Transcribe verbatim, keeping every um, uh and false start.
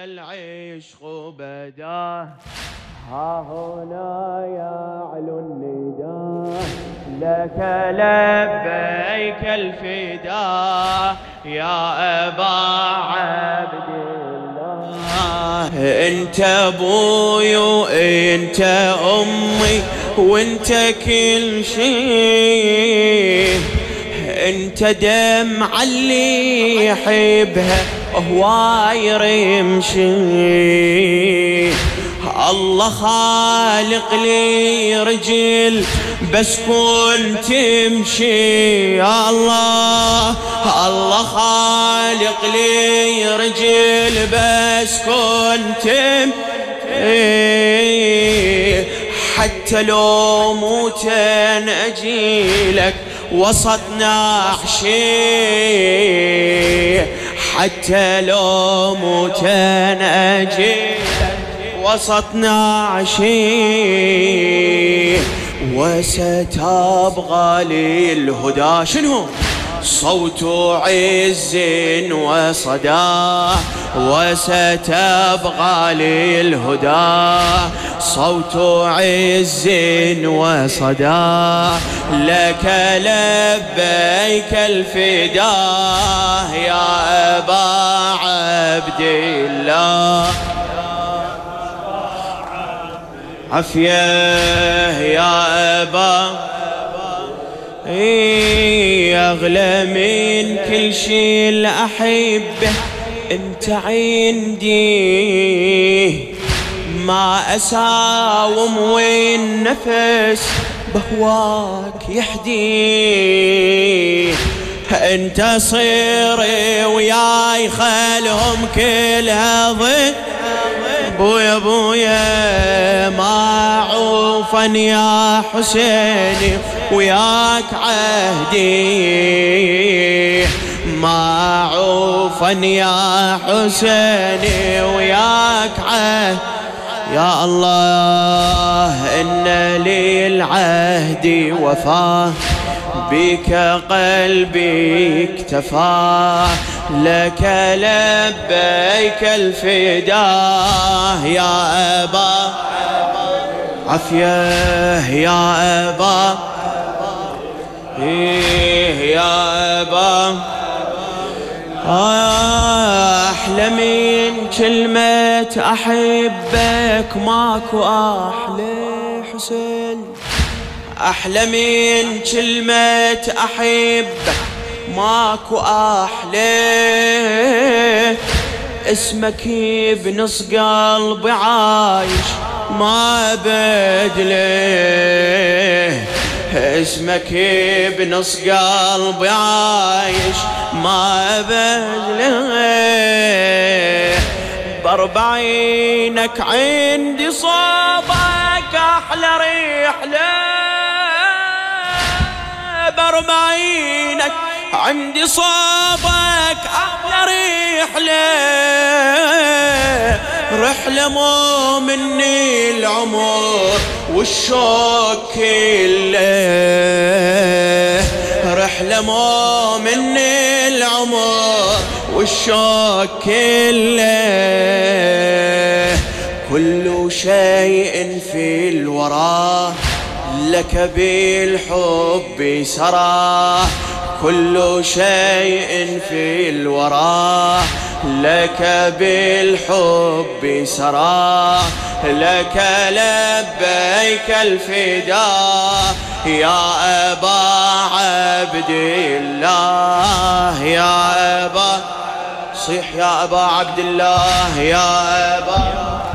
العشق بدا ها هنا يعلو النداء لك لبيك الفداء يا أبا عبد الله. انت ابوي وانت امي وانت كل شيء، انت دمع اللي يحبها هواي رمشي. الله خالق لي رجل بس كنت تمشي، يا الله الله خالق لي رجل بس كنت تمشي. حتى لو موتن اجيلك وسط نحشي، حتى لو موتن اجيلك وسط نعشي. وستبغى لي الهدى شنو صوت عز وصدى، وستبغى لي الهدى صوت عز وصدى لك لبيك الفداء يا أبا عبد الله. عفية يا أبا أغلى من كل شي الأحبة أنت عندي، ما أساوم وين نفس بهواك يحدي. أنت صيري وياي خلهم كلها ضد بويا بويا معروفا يا حسيني وياك عهدي، معروفا يا حسيني وياك عهدي. يا الله إن لي العهد وفاه بك قلبي اكتفى لك لبيك الفداء يا أبا عفية يا أبا إيه يا أبا. أحلى من كلمة أحبك ماكو أحلى حسين، أحلى من كلمة أحبك ماكو أحلى. اسمك بنص قلبي عايش ما بدله، اسمك بنص قلبي عايش ما بدله. بأربعينك عندي صوبك أحلى رحلة، بأربعينك عندي صوبك أحلى رحلة. رحلة مو مني العمر والشوق كله، رحلة مو مني العمر والشوق كله. كل شيء في الورى لك بالحب سرى، كل شيء في الورى لك بالحب سرى لك لبيك الفداء يا أبا عبد الله. يا أبا صيح يا أبا عبد الله يا أبا